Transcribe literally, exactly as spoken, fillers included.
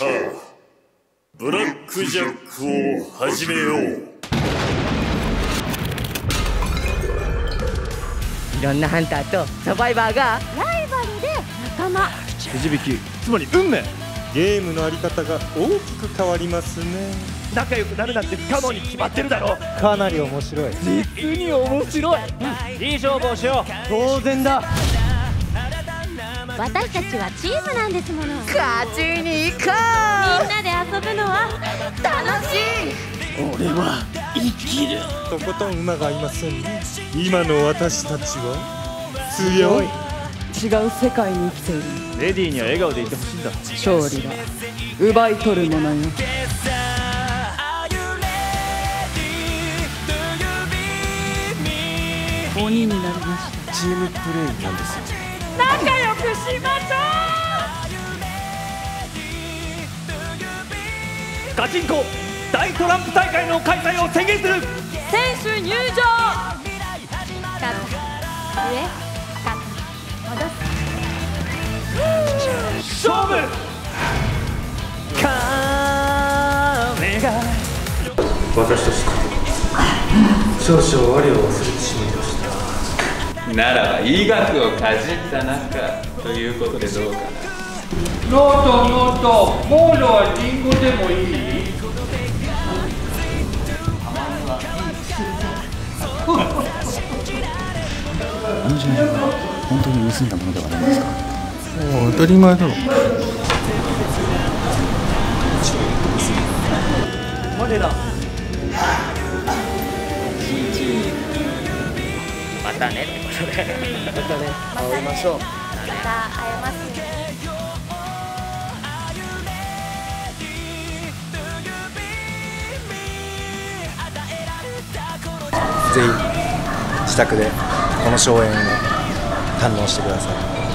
さあブラックジャックを始めよう。 いろんなハンターとサバイバーがライバルで仲間。 くじ引き、つまり運命。 ゲームのあり方が大きく変わりますね。 仲良くなるなんて不可能に決まってるだろ。 かなり面白い。 実に面白い。いい勝負をしよう。当然だ。 私たちはチームなんですもの。 勝ちに行こみんなで遊ぶのは楽しい。 俺は生きる。 とことん馬がいませんね。今の私たちは強い。 違う世界に生きている。 レディーには笑顔でいてほしいんだ。 勝利は奪い取るものよ。鬼になりました。 チームプレイなんですよ。 仲良くしましょう。ガチンコ大トランプ大会の開催を宣言する。 選手入場。肩上肩戻す。 勝負。金が私として少々我を忘れてしまいました。 ならば医学をかじった仲ということでどうかな。 ノートノート、モードはリンゴでもいい？ あのじゃは本当に盗んだものではないんですか？ もう当たり前だろ。 我らまたねってことでまたね会いましょう。 また会えますね。 ぜひ自宅でこの荘園を堪能してください。